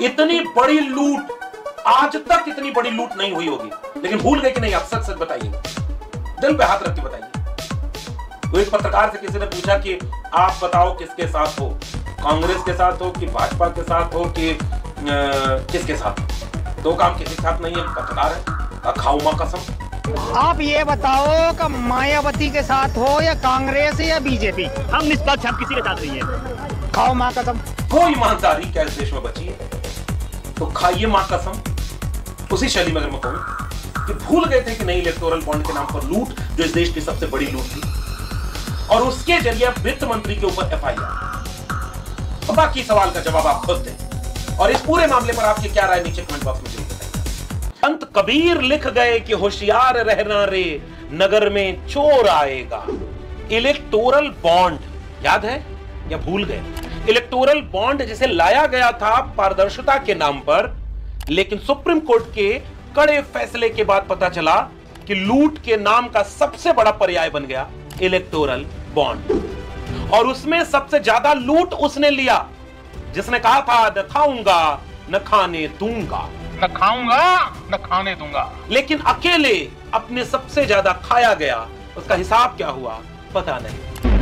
इतनी बड़ी लूट आज तक इतनी बड़ी लूट नहीं हुई होगी, लेकिन भूल गए कि नहीं? आप सच सच बताइए, दिल पे हाथ रख के बताइए। तो एक पत्रकार से किसी ने पूछा कि आप बताओ किसके साथ हो, कांग्रेस के साथ हो कि भाजपा के साथ हो कि किसके साथ? तो काम किसी के साथ नहीं है, पत्रकार है। खाओ मां कसम। आप ये बताओ कि मायावती के साथ हो या कांग्रेस या बीजेपी? हम निष्पक्ष, हम किसी के साथ नहीं है। खाओ मां कसम। कोई ईमानदारी क्या इस देश में बची है? तो खाइए मां कसम। उसी शैली में अगर मैं कहूं कि भूल गए थे कि नहीं इलेक्टोरल बॉन्ड के नाम पर लूट, जो इस देश की सबसे बड़ी लूट थी, और उसके जरिए वित्त मंत्री के ऊपर एफआईआर। बाकी सवाल का जवाब आप खुद दें, और इस पूरे मामले पर आपकी क्या राय नीचे कमेंट बॉक्स में जरूर बताइए। संत कबीर लिख गए कि होशियार रहना रे, नगर में चोर आएगा। इलेक्टोरल बॉन्ड याद है या भूल गए? इलेक्टोरल बॉन्ड जिसे लाया गया था पारदर्शिता के नाम पर, लेकिन सुप्रीम कोर्ट के कड़े फैसले के बाद पता चला कि लूट के नाम का सबसे बड़ा पर्याय बन गया इलेक्टोरल बॉन्ड। और उसमें सबसे ज्यादा लूट उसने लिया जिसने कहा था न खाऊंगा न खाने दूंगा, न खाऊंगा न खाने दूंगा। लेकिन अकेले अपने सबसे ज्यादा खाया गया। उसका हिसाब क्या हुआ पता नहीं।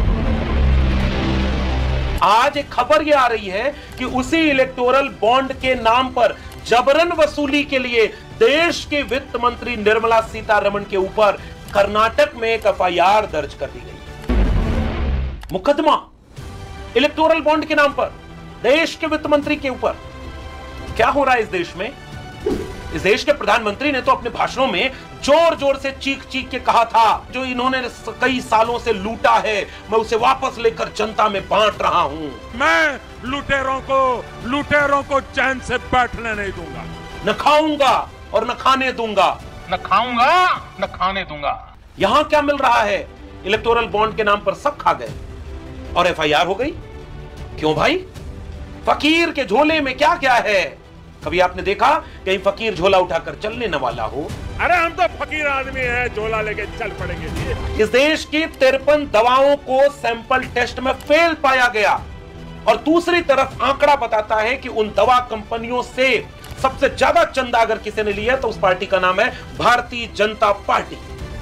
आज एक खबर यह आ रही है कि उसी इलेक्टोरल बॉन्ड के नाम पर जबरन वसूली के लिए देश के वित्त मंत्री निर्मला सीतारमण के ऊपर कर्नाटक में एक एफआईआर दर्ज कर दी गई। मुकदमा इलेक्टोरल बॉन्ड के नाम पर देश के वित्त मंत्री के ऊपर। क्या हो रहा है इस देश में? इस देश के प्रधानमंत्री ने तो अपने भाषणों में जोर जोर से चीख चीख के कहा था, जो इन्होंने कई सालों से लूटा है मैं उसे वापस लेकर जनता में बांट रहा हूं। मैं लुटेरों को चैन से बैठने नहीं दूंगा। न खाऊंगा और न खाने दूंगा। न खाऊंगा न खाने दूंगा। यहां क्या मिल रहा है? इलेक्टोरल बॉन्ड के नाम पर सब खा गए और एफआईआर हो गई। क्यों भाई? फकीर के झोले में क्या क्या है? कभी आपने देखा कहीं फकीर झोला उठाकर चलने न वाला हो? अरे हम तो फकीर आदमी हैं, झोला लेके चल पड़ेंगे। इस देश की 53 दवाओं को सैंपल टेस्ट में फेल पाया गया, और दूसरी तरफ आंकड़ा बताता है कि उन दवा कंपनियों से सबसे ज्यादा चंदा अगर किसी ने लिया तो उस पार्टी का नाम है भारतीय जनता पार्टी।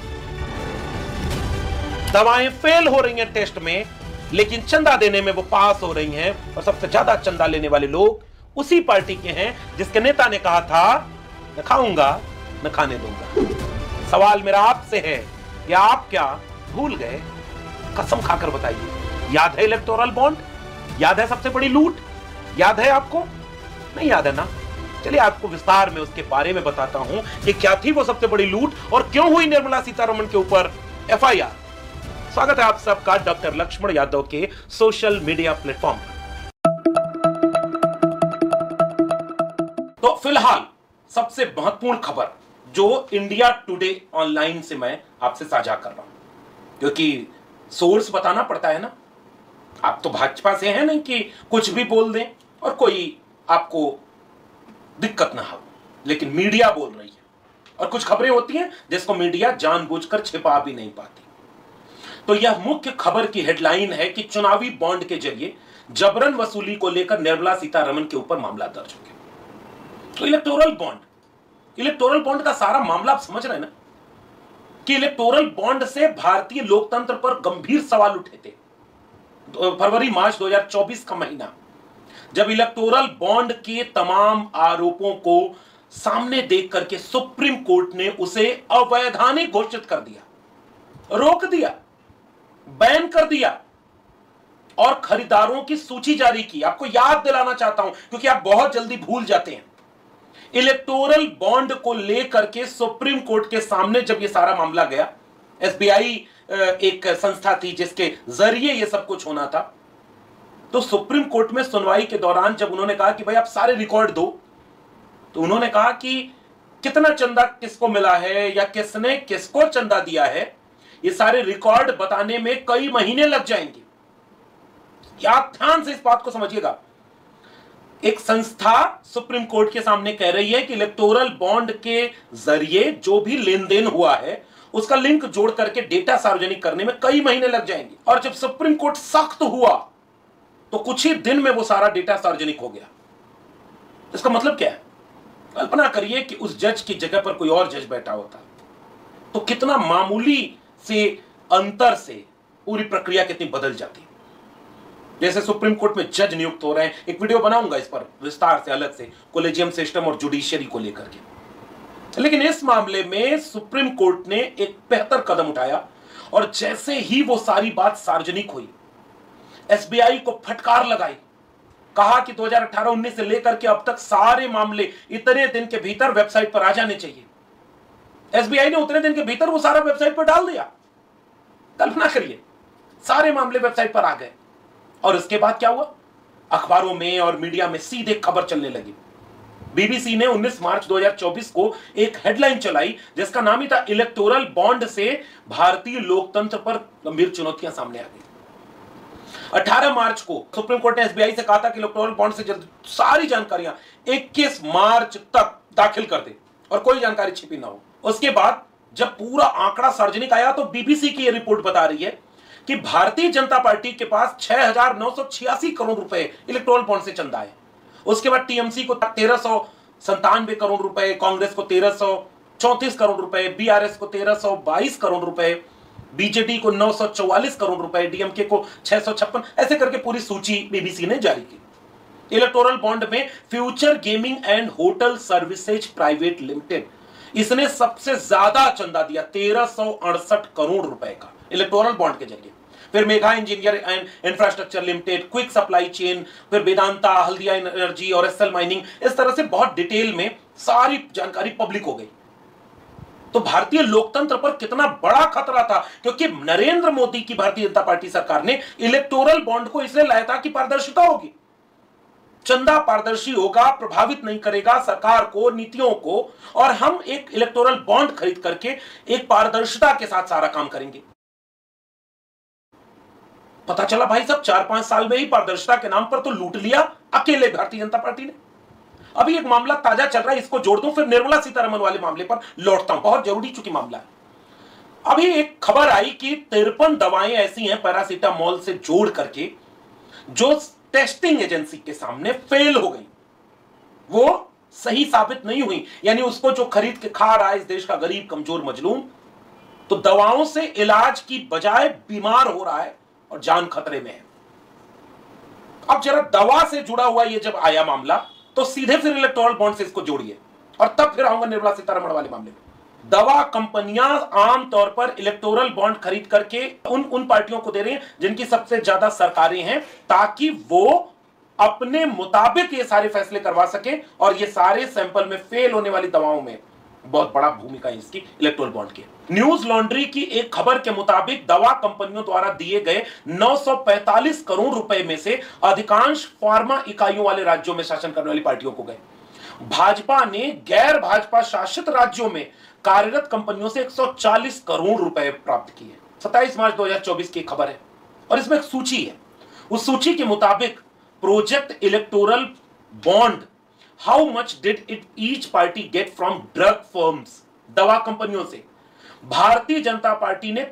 दवाएं फेल हो रही हैं टेस्ट में, लेकिन चंदा देने में वो पास हो रही हैं, और सबसे ज्यादा चंदा लेने वाले लोग उसी पार्टी के हैं जिसके नेता ने कहा था न खाऊंगा न खाने दूंगा। सवाल मेरा आपसे है, या आप क्या भूल गए? कसम खाकर बताइए, याद है इलेक्टोरल बॉन्ड? याद है सबसे बड़ी लूट? याद है आपको? नहीं याद है ना? चलिए आपको विस्तार में उसके बारे में बताता हूं कि क्या थी वो सबसे बड़ी लूट और क्यों हुई निर्मला सीतारमण के ऊपर एफआईआर। स्वागत है आप सबका डॉक्टर लक्ष्मण यादव के सोशल मीडिया प्लेटफॉर्म पर। तो फिलहाल सबसे महत्वपूर्ण खबर जो इंडिया टुडे ऑनलाइन से मैं आपसे साझा कर रहा हूं, क्योंकि सोर्स बताना पड़ता है ना। आप तो भाजपा से हैं नहीं कि कुछ भी बोल दें और कोई आपको दिक्कत ना हो, लेकिन मीडिया बोल रही है, और कुछ खबरें होती हैं जिसको मीडिया जानबूझकर छिपा भी नहीं पाती। तो यह मुख्य खबर की हेडलाइन है कि चुनावी बॉन्ड के जरिए जबरन वसूली को लेकर निर्मला सीतारमण के ऊपर मामला दर्ज हो गया। तो इलेक्टोरल बॉन्ड का सारा मामला आप समझ रहे हैं ना, कि इलेक्टोरल बॉन्ड से भारतीय लोकतंत्र पर गंभीर सवाल उठे थे। फरवरी मार्च 2024 का महीना, जब इलेक्टोरल बॉन्ड के तमाम आरोपों को सामने देख करके सुप्रीम कोर्ट ने उसे अवैधानिक घोषित कर दिया, रोक दिया, बैन कर दिया, और खरीदारों की सूची जारी की। आपको याद दिलाना चाहता हूं क्योंकि आप बहुत जल्दी भूल जाते हैं। इलेक्टोरल बॉन्ड को लेकर के सुप्रीम कोर्ट के सामने जब यह सारा मामला गया, एसबीआई एक संस्था थी जिसके जरिए यह सब कुछ होना था, तो सुप्रीम कोर्ट में सुनवाई के दौरान जब उन्होंने कहा कि भाई आप सारे रिकॉर्ड दो, तो उन्होंने कहा कि कितना चंदा किसको मिला है या किसने किसको चंदा दिया है, ये सारे रिकॉर्ड बताने में कई महीने लग जाएंगे। आप ध्यान से इस बात को समझिएगा। एक संस्था सुप्रीम कोर्ट के सामने कह रही है कि इलेक्टोरल बॉन्ड के जरिए जो भी लेन देन हुआ है उसका लिंक जोड़ करके डेटा सार्वजनिक करने में कई महीने लग जाएंगे। और जब सुप्रीम कोर्ट सख्त हुआ तो कुछ ही दिन में वो सारा डेटा सार्वजनिक हो गया। इसका मतलब क्या है? कल्पना करिए कि उस जज की जगह पर कोई और जज बैठा होता तो कितना मामूली से अंतर से पूरी प्रक्रिया कितनी बदल जाती। जैसे सुप्रीम कोर्ट में जज नियुक्त हो रहे हैं, एक वीडियो बनाऊंगा इस पर विस्तार से, अलग से, कोलेजियम सिस्टम और जुडिशियरी को लेकर के। लेकिन इस मामले में सुप्रीम कोर्ट ने एक बेहतर कदम उठाया और जैसे ही वो सारी बात सार्वजनिक हुई, एसबीआई को फटकार लगाई, कहा कि 2018-19 से लेकर के अब तक सारे मामले इतने दिन के भीतर वेबसाइट पर आ जाने चाहिए। एसबीआई ने उतने दिन के भीतर वो सारा वेबसाइट पर डाल दिया। कल्पना करिए, सारे मामले वेबसाइट पर आ गए। और उसके बाद क्या हुआ? अखबारों में और मीडिया में सीधे खबर चलने लगी। बीबीसी ने 19 मार्च 2024 को एक हेडलाइन चलाई जिसका नाम ही था, इलेक्टोरल बॉन्ड से भारतीय लोकतंत्र पर गंभीर चुनौतियां सामने आ गई। 18 मार्च को सुप्रीम कोर्ट ने एसबीआई से कहा था कि इलेक्टोरल बॉन्ड से जल्द सारी जानकारियां 21 मार्च तक दाखिल कर दे और कोई जानकारी छिपी ना हो। उसके बाद जब पूरा आंकड़ा सार्वजनिक आया तो बीबीसी की यह रिपोर्ट बता रही है कि भारतीय जनता पार्टी के पास 6,986 करोड़ रुपए इलेक्टोरल बॉन्ड से चंदा है। उसके बाद टीएमसी को 1,397 करोड़ रुपए, कांग्रेस को 1,334 करोड़ रुपए, बीआरएस को 1,322 करोड़ रुपए, बीजेडी को 944 करोड़ रुपए, डीएमके को 656, ऐसे करके पूरी सूची बीबीसी ने जारी की। इलेक्टोरल बॉन्ड में future gaming and hotel services private limited, इसने सबसे ज्यादा चंदा दिया, 1,368 करोड़ रुपए का इलेक्टोरल बॉन्ड के जरिए। फिर Megha engineer and infrastructure limited, quick supply chain, फिर वेदांता, हल्दिया एनर्जी और एसएल माइनिंग, इस तरह से बहुत डिटेल में सारी जानकारी पब्लिक हो गई। तो भारतीय लोकतंत्र पर कितना बड़ा खतरा था, क्योंकि नरेंद्र मोदी की भारतीय जनता पार्टी सरकार ने इलेक्टोरल बॉन्ड को इसलिए लाया था कि पारदर्शिता होगी, चंदा पारदर्शी होगा, प्रभावित नहीं करेगा सरकार को, नीतियों को, और हम एक इलेक्टोरल बॉन्ड खरीद करके एक पारदर्शिता के साथ सारा काम करेंगे। पता चला भाई साहब 4-5 साल में ही पारदर्शिता के नाम पर तो लूट लिया अकेले भारतीय जनता पार्टी ने। अभी एक मामला ताजा चल रहा है, इसको जोड़ दूं, फिर निर्मला सीतारमण वाले मामले पर लौटता हूं, बहुत जरूरी चूंकि मामला है। अभी एक खबर आई कि 53 दवाएं ऐसी हैं पैरासीटामोल से जोड़ करके जो टेस्टिंग एजेंसी के सामने फेल हो गई, वो सही साबित नहीं हुई। यानी उसको जो खरीद के खा रहा है इस देश का गरीब कमजोर मजलूम, तो दवाओं से इलाज की बजाय बीमार हो रहा है और जान खतरे में है। अब जरा दवा से जुड़ा हुआ ये जब आया मामला, तो सीधे फिर इलेक्टोरल बॉन्ड से इसको जोड़िए और तब फिर आऊंगा निर्मला सीतारमण वाले मामले में। दवा कंपनियां आमतौर पर इलेक्टोरल बॉन्ड खरीद करके उन पार्टियों को दे रही हैं जिनकी सबसे ज्यादा सरकारें हैं, ताकि वो अपने मुताबिक ये सारे फैसले करवा सके। और ये सारे सैंपल में फेल होने वाली दवाओं में बहुत बड़ा भूमिका है इसकी इलेक्टोरल बॉन्ड की। न्यूज लॉन्ड्री की एक खबर के मुताबिक दवा कंपनियों द्वारा दिए गए 945 करोड़ रुपए में से अधिकांश फार्मा इकाइयों वाले राज्यों में शासन करने वाली पार्टियों को गए। भाजपा ने गैर भाजपा शासित राज्यों में कार्यरत कंपनियों से 140 करोड़ रुपए प्राप्त किए। 27 मार्च 2024 की खबर है और इसमें एक सूची है। उस सूची के मुताबिक project electoral bond, how much did it each party get from drug firms, दवा कंपनियों से भारतीय जनता पार्टी ने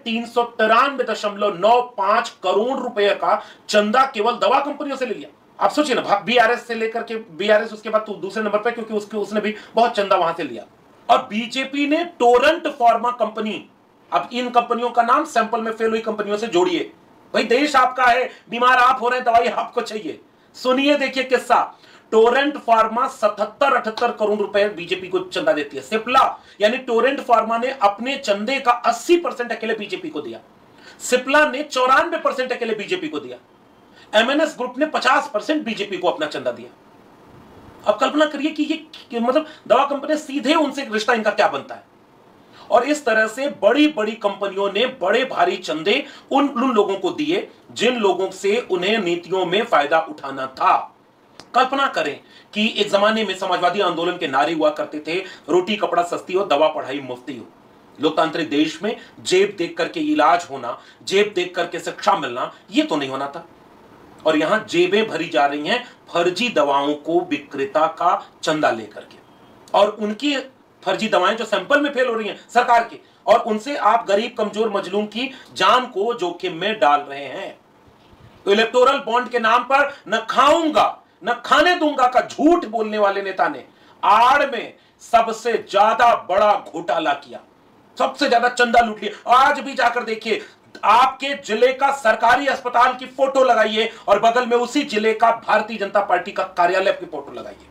393.95 करोड़ रुपए का चंदा केवल दवा कंपनियों से ले लिया। आप सोचिए ना, बीआरएस से लेकर के, बीआरएस उसके बाद दूसरे नंबर पे, क्योंकि उसने भी बहुत चंदा वहां से लिया। और बीजेपी ने टोरेंट फार्मा कंपनी, अब इन कंपनियों का नाम सैंपल में फेल हुई कंपनियों से जोड़िए। भाई देश आपका है, बीमार आप हो रहे हैं, दवाई आपको चाहिए। सुनिए, देखिए किस्सा। टोरेंट फार्मा 77-78 करोड़ रुपए बीजेपी को चंदा देती है। सिप्ला यानी टोरेंट फार्मा ने अपने चंदे का 80% अकेले बीजेपी को दिया। सिप्ला ने 94% अकेले बीजेपी को दिया। एमएनएस ग्रुप ने 50% बीजेपी को अपना चंदा दिया। अब कल्पना करिए कि ये मतलब दवा कंपनी सीधे उनसे रिश्ता इनका क्या बनता है। और इस तरह से बड़ी बड़ी कंपनियों ने बड़े भारी चंदे उन लोगों को दिए जिन लोगों से उन्हें नीतियों में फायदा उठाना था। कल्पना करें कि एक जमाने में समाजवादी आंदोलन के नारे हुआ करते थे, रोटी कपड़ा सस्ती हो, दवा पढ़ाई मुफ्ती हो। लोकतांत्रिक देश में जेब देख करके इलाज होना, जेब देख करके शिक्षा मिलना, ये तो नहीं होना था। और यहां जेबें भरी जा रही हैं फर्जी दवाओं को विक्रेता का चंदा लेकर के, और उनकी फर्जी दवाएं जो सैंपल में फेल हो रही हैं सरकार की, और उनसे आप गरीब कमजोर मजलूम की जान को जोखिम में डाल रहे हैं। तो इलेक्टोरल बॉन्ड के नाम पर न खाऊंगा न खाने दूंगा का झूठ बोलने वाले नेता ने आड़ में सबसे ज्यादा बड़ा घोटाला किया, सबसे ज्यादा चंदा लूट लिया। आज भी जाकर देखिए, आपके जिले का सरकारी अस्पताल की फोटो लगाइए और बगल में उसी जिले का भारतीय जनता पार्टी का कार्यालय की फोटो लगाइए।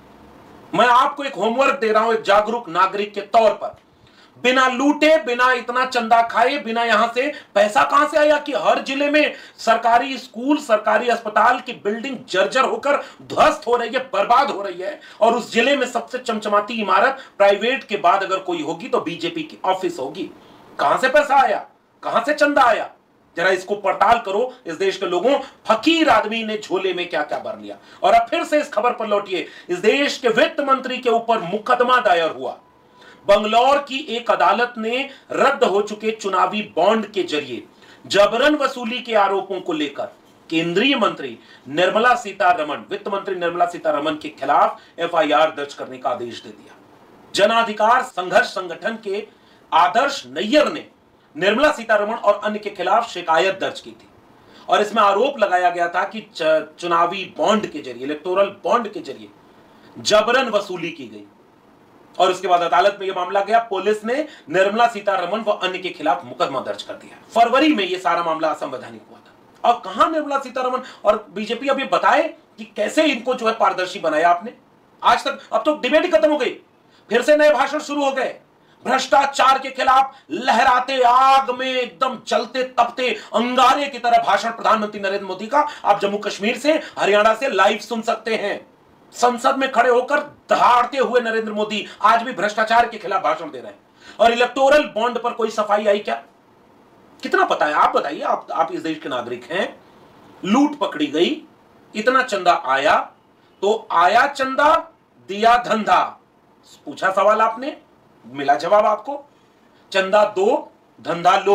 मैं आपको एक होमवर्क दे रहा हूं, एक जागरूक नागरिक के तौर पर। बिना लूटे, बिना इतना चंदा खाए, बिना यहां से पैसा कहां से आया कि हर जिले में सरकारी स्कूल, सरकारी अस्पताल की बिल्डिंग जर्जर होकर ध्वस्त हो रही है, बर्बाद हो रही है, और उस जिले में सबसे चमचमाती इमारत प्राइवेट के बाद अगर कोई होगी तो बीजेपी की ऑफिस होगी। कहां से पैसा आया, कहां से चंदा आया? जरा इसको पड़ताल करो इस देश के लोगों। फकीर आदमी ने झोले में क्या क्या भर लिया। और अब फिर से इस खबर पर लौटिए। इस देश के वित्त मंत्री के ऊपर मुकदमा दायर हुआ। बंगलौर की एक अदालत ने रद्द हो चुके चुनावी बॉन्ड के जरिए जबरन वसूली के आरोपों को लेकर केंद्रीय मंत्री निर्मला सीतारमण, वित्त मंत्री निर्मला सीतारमण के खिलाफ एफआईआर दर्ज करने का आदेश दे दिया। जन अधिकार संघर्ष संगठन के आदर्श नैयर ने निर्मला सीतारमण और अन्य के खिलाफ शिकायत दर्ज की थी और इसमें आरोप लगाया गया था कि चुनावी बॉन्ड के जरिए, इलेक्टोरल बॉन्ड के जरिए जबरन वसूली की गई। और उसके बाद अदालत में यह मामला गया। पुलिस ने निर्मला सीतारमण व अन्य के खिलाफ मुकदमा दर्ज कर दिया। फरवरी में यह सारा मामला असंवैधानिक हुआ था। और कहां निर्मला सीतारमण और बीजेपी अब ये बताए कि कैसे इनको जो है पारदर्शी बनाया आपने आज तक। अब तो डिबेट ही खत्म हो गई, फिर से नए भाषण शुरू हो गए। भ्रष्टाचार के खिलाफ लहराते, आग में एकदम जलते तपते अंगारे की तरह भाषण प्रधानमंत्री नरेंद्र मोदी का आप जम्मू कश्मीर से, हरियाणा से लाइव सुन सकते हैं। संसद में खड़े होकर दहाड़ते हुए नरेंद्र मोदी आज भी भ्रष्टाचार के खिलाफ भाषण दे रहे हैं। और इलेक्टोरल बॉन्ड पर कोई सफाई आई क्या? कितना पता है आप बताइए। आप इस देश के नागरिक हैं। लूट पकड़ी गई, इतना चंदा आया तो आया चंदा, दिया धंधा। पूछा सवाल आपने, मिला जवाब आपको। चंदा दो, धंधा लो।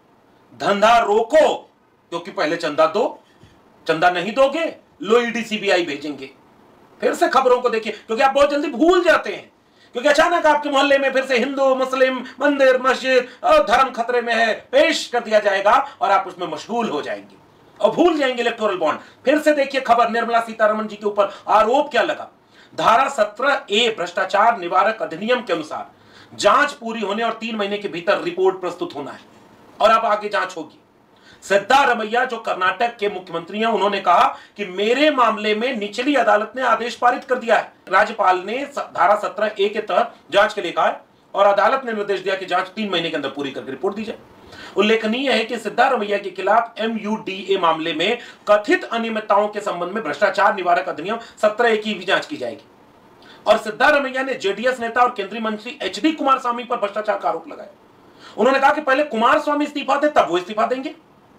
धंधा रोको, क्योंकि पहले चंदा दो, चंदा नहीं दोगे लो ईडी सीबीआई भेजेंगे। फिर से खबरों को देखिए, क्योंकि आप बहुत जल्दी भूल जाते हैं, क्योंकि अचानक आपके मोहल्ले में फिर से हिंदू मुस्लिम मंदिर मस्जिद और धर्म खतरे में है पेश कर दिया जाएगा और आप उसमें मशगूल हो जाएंगे और भूल जाएंगे इलेक्टोरल बॉन्ड। फिर से देखिए खबर, निर्मला सीतारमण जी के ऊपर आरोप क्या लगा। धारा 17A भ्रष्टाचार निवारक अधिनियम के अनुसार जांच पूरी होने और 3 महीने के भीतर रिपोर्ट प्रस्तुत होना है और अब आगे जांच होगी। सिद्धारमैया जो कर्नाटक के मुख्यमंत्री हैं, उन्होंने कहा कि मेरे मामले में निचली अदालत ने आदेश पारित कर दिया है। राज्यपाल ने धारा 17A के तहत जांच के लिए कहा है और अदालत ने निर्देश दिया कि जांच 3 महीने के अंदर पूरी करके रिपोर्ट दी जाए। उल्लेखनीय है कि सिद्धारमैया के खिलाफ MUDA मामले में कथित अनियमितताओं के संबंध में भ्रष्टाचार निवारक अधिनियम 17A की भी जांच की जाएगी। और सिद्धारमैया ने जेडीएस नेता और केंद्रीय मंत्री HD कुमारस्वामी पर भ्रष्टाचार का आरोप लगाया। उन्होंने कहा कि पहले कुमारस्वामी इस्तीफा दे तब वो इस्तीफा देंगे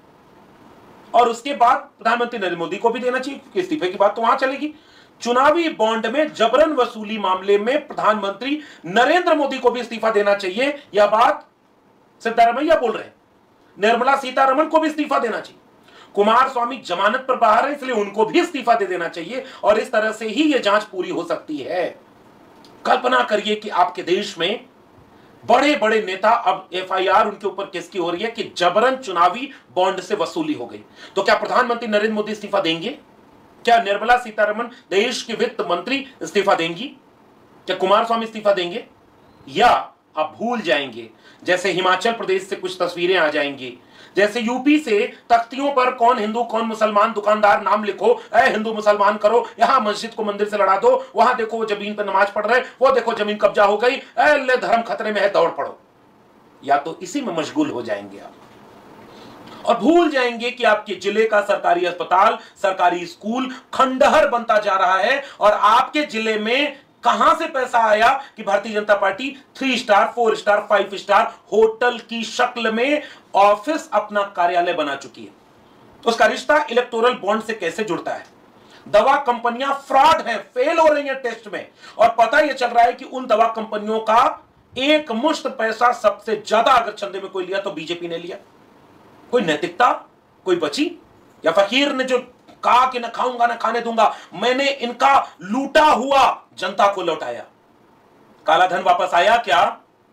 और उसके बाद प्रधानमंत्री नरेंद्र मोदी को भी देना चाहिए, क्योंकि इस्तीफे की बात तो वहां चलेगी। चुनावी बॉन्ड में जबरन वसूली मामले में प्रधानमंत्री नरेंद्र मोदी को भी इस्तीफा देना चाहिए, यह बात सिद्धारमैया बोल रहे हैं। निर्मला सीतारमण को भी इस्तीफा देना चाहिए। कुमारस्वामी जमानत पर बाहर है, इसलिए उनको भी इस्तीफा दे देना चाहिए और इस तरह से ही यह जांच पूरी हो सकती है। कल्पना करिए कि आपके देश में बड़े बड़े नेता, अब एफआईआर उनके ऊपर किसकी हो रही है कि जबरन चुनावी बॉन्ड से वसूली हो गई। तो क्या प्रधानमंत्री नरेंद्र मोदी इस्तीफा देंगे? क्या निर्मला सीतारमण देश के वित्त मंत्री इस्तीफा देंगी? क्या कुमारस्वामी इस्तीफा देंगे? या आप भूल जाएंगे, जैसे हिमाचल प्रदेश से कुछ तस्वीरें आ जाएंगी, जैसे यूपी से तख्तियों पर कौन हिंदू कौन मुसलमान दुकानदार नाम लिखो, ऐ हिंदू मुसलमान करो, यहां मस्जिद को मंदिर से लड़ा दो, वहां देखो वो जमीन पर नमाज पढ़ रहे, वो देखो जमीन कब्जा हो गई, ऐ धर्म खतरे में है दौड़ पड़ो। या तो इसी में मशगूल हो जाएंगे आप और भूल जाएंगे कि आपके जिले का सरकारी अस्पताल, सरकारी स्कूल खंडहर बनता जा रहा है और आपके जिले में कहां से पैसा आया कि Bharatiya Janata Party 3 star 4 star 5 star hotel की शक्ल में ऑफिस अपना कार्यालय बना चुकी है। उसका रिश्ता इलेक्टोरल बॉन्ड से कैसे जुड़ता है? दवा कंपनियां फ्रॉड हैं, फेल हो रही हैं टेस्ट में और पता यह चल रहा है कि उन दवा कंपनियों का एक मुश्त पैसा सबसे ज्यादा अगर चंदे में कोई लिया तो बीजेपी ने लिया। कोई नैतिकता कोई बची? या फकीर ने जो कहा कि न खाऊंगा न खाने दूंगा, मैंने इनका लूटा हुआ जनता को लौटाया। काला धन वापस आया क्या?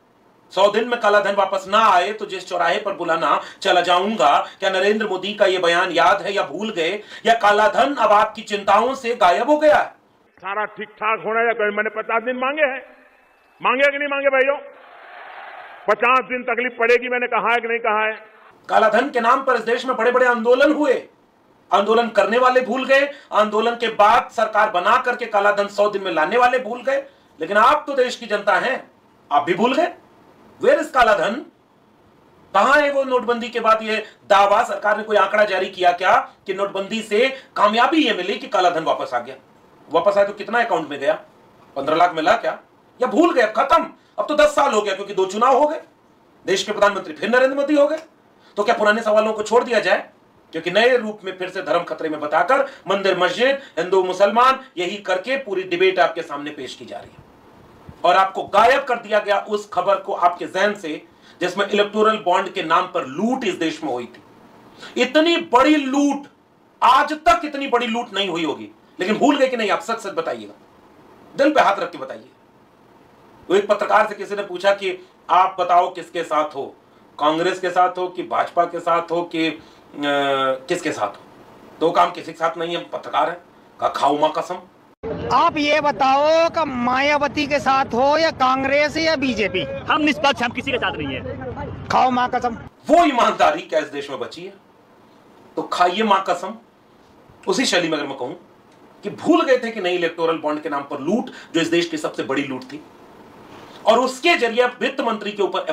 100 दिन में काला धन वापस ना आए तो जिस चौराहे पर बुलाना चला जाऊंगा, क्या नरेंद्र मोदी का यह बयान याद है या भूल गए, या काला धन अब आपकी चिंताओं से गायब हो गया है? सारा ठीक ठाक होना है। मैंने 50 दिन मांगे हैं, मांगे कि नहीं मांगे भाइयों? 50 दिन तकलीफ पड़ेगी, मैंने कहा है कि नहीं कहा है? काला धन के नाम पर इस देश में बड़े बड़े आंदोलन हुए, आंदोलन करने वाले भूल गए, आंदोलन के बाद सरकार बना करके काला धन 100 दिन में लाने वाले भूल गए, लेकिन आप तो देश की जनता हैं, आप भी भूल गए। वेयर इज काला धन? कहां है वो नोटबंदी के बाद ये दावा? सरकार ने कोई आंकड़ा जारी किया क्या कि नोटबंदी से कामयाबी ये मिली कि काला धन वापस आ गया? वापस आया तो कितना अकाउंट में गया? 15 लाख मिला क्या? या भूल गए, खत्म? अब तो 10 साल हो गया, क्योंकि 2 चुनाव हो गए, देश के प्रधानमंत्री फिर नरेंद्र मोदी हो गए। तो क्या पुराने सवालों को छोड़ दिया जाए? क्योंकि नए रूप में फिर से धर्म खतरे में बताकर मंदिर मस्जिद, हिंदू मुसलमान, यही करके पूरी डिबेट आपके सामने पेश की जा रही है, और आपको गायब कर दिया गया उस खबर को आपके जहन से जिसमें इलेक्टोरल बॉन्ड के नाम पर लूट इस देश में हुई थी। इतनी बड़ी लूट, आज तक इतनी बड़ी लूट नहीं हुई होगी, लेकिन भूल गए कि नहीं? आप सच सच बताइएगा, दिल पे हाथ रख के बताइए। वो एक पत्रकार से किसी ने पूछा कि आप बताओ किसके साथ हो, कांग्रेस के साथ हो कि भाजपा के साथ हो कि किसके साथ हो? दो काम किसी के साथ नहीं है, पत्रकार है। कहा खाओ मां कसम। आप ये बताओ कि मायावती के साथ हो या कांग्रेस या बीजेपी? हम निष्पक्ष, हम किसी के साथ नहीं है। खाओ मां कसम। वो ईमानदारी क्या इस देश में बची है? तो खाइए मां कसम। उसी शैली में अगर मैं कहूं कि भूल गए थे कि नहीं इलेक्टोरल बॉन्ड के नाम पर लूट, जो इस देश की सबसे बड़ी लूट थी, और उसके जरिए वित्त मंत्री के ऊपर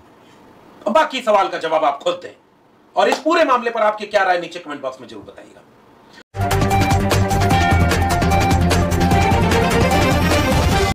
FIR। बाकी सवाल का जवाब आप खुद दें, और इस पूरे मामले पर आपकी क्या राय नीचे कमेंट बॉक्स में जरूर बताइएगा।